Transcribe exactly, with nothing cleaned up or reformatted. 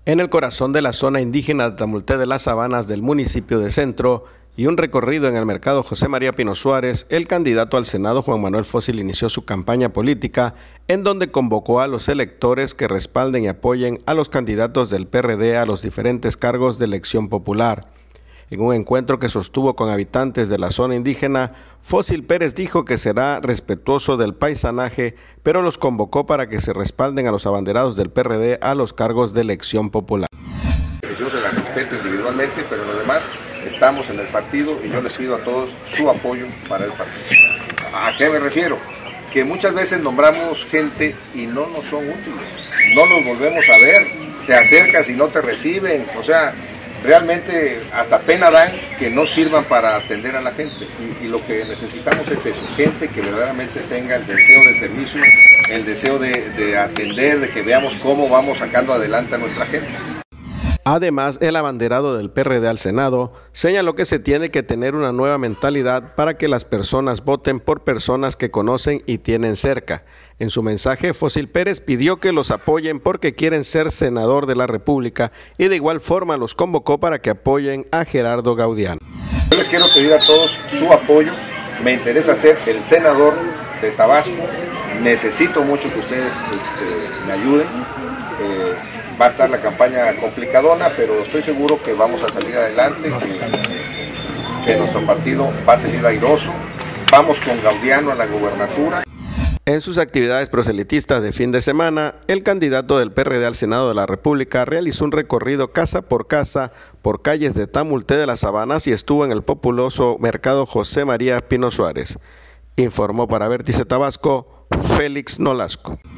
En el corazón de la zona indígena de Tamulté de las Sabanas del municipio de Centro y un recorrido en el mercado José María Pino Suárez, el candidato al Senado Juan Manuel Fósil inició su campaña política en donde convocó a los electores que respalden y apoyen a los candidatos del P R D a los diferentes cargos de elección popular. En un encuentro que sostuvo con habitantes de la zona indígena, Fósil Pérez dijo que será respetuoso del paisanaje, pero los convocó para que se respalden a los abanderados del P R D a los cargos de elección popular. Yo se la respeto individualmente, pero lo demás estamos en el partido y yo les pido a todos su apoyo para el partido. ¿A qué me refiero? Que muchas veces nombramos gente y no nos son útiles, no los volvemos a ver, te acercas y no te reciben, o sea, realmente hasta pena dan que no sirvan para atender a la gente y, y lo que necesitamos es eso, gente que verdaderamente tenga el deseo de servicio, el deseo de, de atender, de que veamos cómo vamos sacando adelante a nuestra gente. Además, el abanderado del P R D al Senado señaló que se tiene que tener una nueva mentalidad para que las personas voten por personas que conocen y tienen cerca. En su mensaje, Fósil Pérez pidió que los apoyen porque quieren ser senador de la República y de igual forma los convocó para que apoyen a Gerardo Gaudiano. Yo les quiero pedir a todos su apoyo, me interesa ser el senador de Tabasco, necesito mucho que ustedes este, me ayuden. Eh, va a estar la campaña complicadona, pero estoy seguro que vamos a salir adelante, que, que nuestro partido va a salir airoso, vamos con Gaudiano a la gubernatura. En sus actividades proselitistas de fin de semana, el candidato del P R D al Senado de la República realizó un recorrido casa por casa por calles de Tamulté de las Sabanas y estuvo en el populoso mercado José María Pino Suárez. Informó para Vértice Tabasco, Félix Nolasco.